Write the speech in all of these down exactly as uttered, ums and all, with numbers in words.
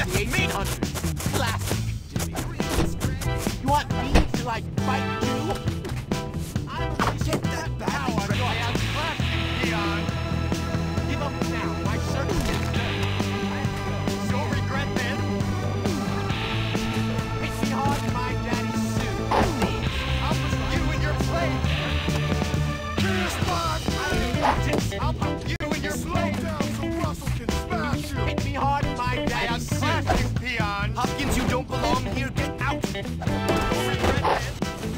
That's the me. eighteen hundreds. Classic. You want me to, like, fight you? I'm Get that badly power. dressed. No, I am classic, peon. Give up now. My circus is done. You'll regret this. Hit me hard in my daddy's suit. I'll put you in your place. Kiss my I'll put you in your Slow place. down so Russell can smash you. Hit me hard in my daddy's suit. Classic, peon. Hopkins, you don't belong here. Get out. You'll regret this.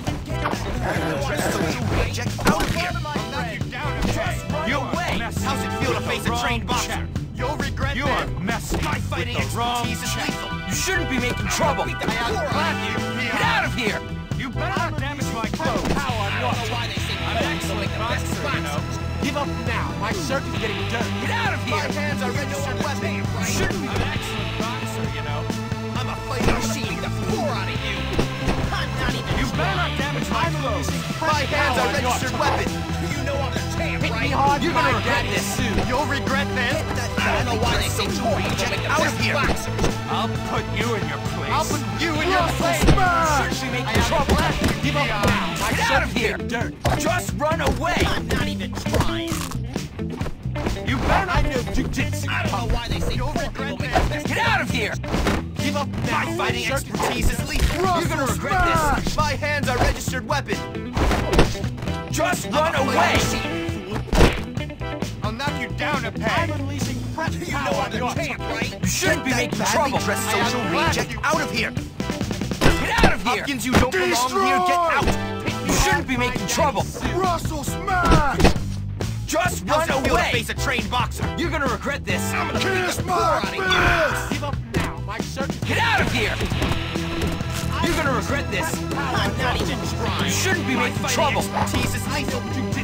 Social reject out of here. I'll knock you down and Just run away. How's it feel to face a trained boxer? You'll regret You this. are messing My fighting with the wrong expertise is check. lethal. You shouldn't be making trouble. Beat the I am poor out of classic, you. peon. Get out of here! You better not damage my clothes. Power. I don't know why they say I'm an excellent boxer, you know. Give up now. My circuit's getting dirty. Get out of My here! hands are registered weapon. You shouldn't be. I'm an excellent boxer, you know. I'm a fighting machine. Beat the poor out of you. I'm not even You better not damage my clothes. My hands are registered weapon. You know I'm the champ, Hit me right? hard. You're in my gonna regret daddy's this. suit. You'll regret this. Get that I don't know why they say Social poor. reject Make the out of best here. boxer. I'll put you in your place. I'll put you in your place. You shouldn't be making trouble. Give up Peon. now. My Get out of circuit's here! getting dirty. Just run away! I'm not even trying. You better I not. know jujitsu. I don't know why they say You'll poor regret people make this. the best Get out of here! Give up now. My fighting circuit's expertise is lethal. You're gonna regret this. My hands are registered weapon. Just I'm run a fighting away! machine. I'll knock you down a I'm peg. unleashing prep You power. know I'm the on your champ, right? You shouldn't be Get making that trouble. badly dressed I am social glad reject you- out of here. Get out of here! Hopkins, you don't belong here. Get out. You shouldn't be making trouble. Russell smash. Just How's run it feel to away! face a trained boxer? You're gonna regret this. I'm gonna beat the poor out of you. Give up now. My circuit's Get out of here! You're gonna regret this. I'm not even trying. You shouldn't be My making fighting trouble. expertise is lethal.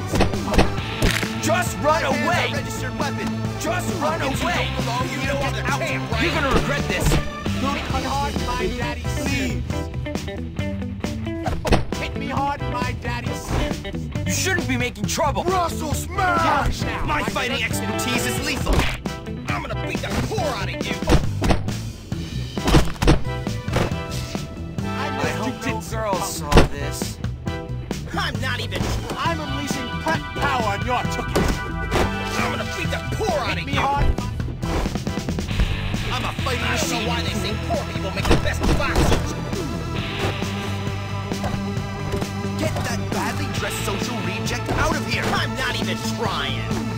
Just run My hands are away! registered weapon. Just run Hopkins, you away! don't belong here. You know I'm the champ, right? You're gonna regret this. Hit me hard in my daddy's suit. Hit me hard in my daddy's suit. You shouldn't be making trouble. Russell Give up now. My fighting circuit's getting expertise is lethal. I'm gonna beat the poor out of you. I I know hope no jujitsu. girls saw this. I'm not even. I'm unleashing prep power on your tookie. I'm gonna beat the poor out Hit of me you. hard. I'm a fighting machine. I don't know why they say poor people make the best boxers. Get that badly dressed social reject out of here. I'm not even trying.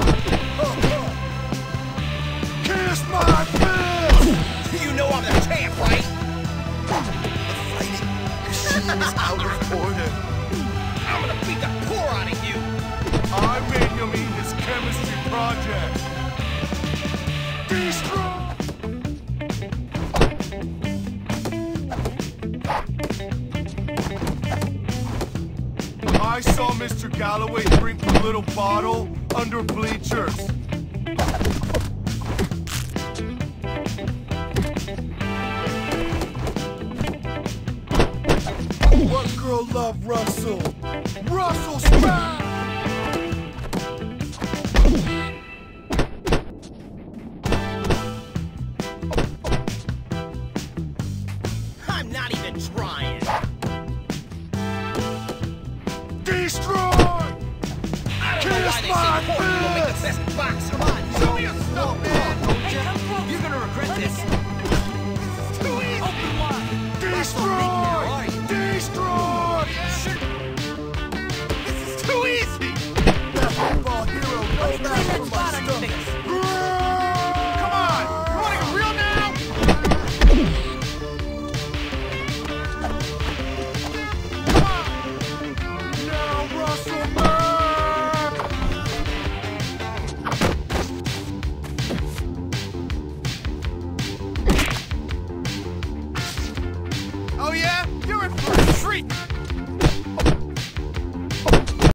Kiss my face! You know I'm the champ, right? The fighting machine is out of order. I'm gonna beat the poor out of you. I made him eat his chemistry project. Be strong. I saw Mister Galloway drink the little bottle under bleachers.